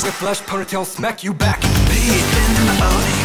Whiplash, ponytail, smack you back. Beat in the melody.